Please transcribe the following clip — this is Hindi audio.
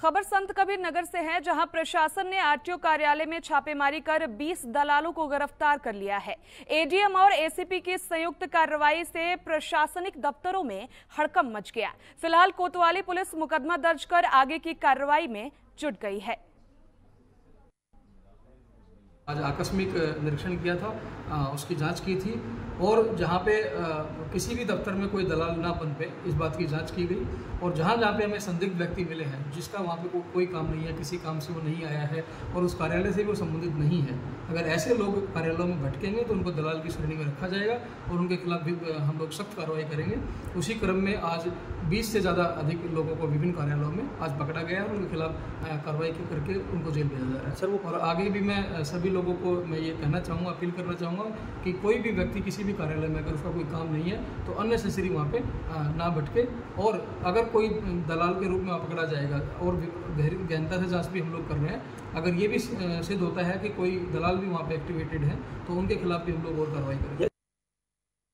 खबर संत कबीर नगर से है, जहां प्रशासन ने आरटीओ कार्यालय में छापेमारी कर 20 दलालों को गिरफ्तार कर लिया है। एडीएम और एसीपी की संयुक्त कार्रवाई से प्रशासनिक दफ्तरों में हड़कंप मच गया। फिलहाल कोतवाली पुलिस मुकदमा दर्ज कर आगे की कार्रवाई में जुट गई है। आज आकस्मिक निरीक्षण किया था, उसकी जांच की थी और जहां पे किसी भी दफ्तर में कोई दलाल ना बन पे इस बात की जांच की गई। और जहां पे हमें संदिग्ध व्यक्ति मिले हैं जिसका वहां पे कोई काम नहीं है, किसी काम से वो नहीं आया है और उस कार्यालय से भी वो संबंधित नहीं है, अगर ऐसे लोग कार्यालयों में भटकेंगे तो उनको दलाल की श्रेणी में रखा जाएगा और उनके खिलाफ भी हम लोग सख्त कार्रवाई करेंगे। उसी क्रम में आज 20 से ज़्यादा अधिक लोगों को विभिन्न कार्यालयों में आज पकड़ा गया और उनके खिलाफ कार्रवाई करके उनको जेल भेजा जा रहा है। सर वो और आगे भी मैं सभी लोगों को मैं ये कहना चाहूँगा, अपील करना चाहूँगा कि कोई भी व्यक्ति किसी भी कार्यालय में अगर उसका कोई काम नहीं है तो अननेसेसरी वहाँ पे ना भटके। और अगर कोई दलाल के रूप में पकड़ा जाएगा और गहनता से जांच भी हम लोग कर रहे हैं, अगर ये भी सिद्ध होता है कि कोई दलाल भी वहाँ पे एक्टिवेटेड है तो उनके खिलाफ भी हम लोग और कार्रवाई करेंगे।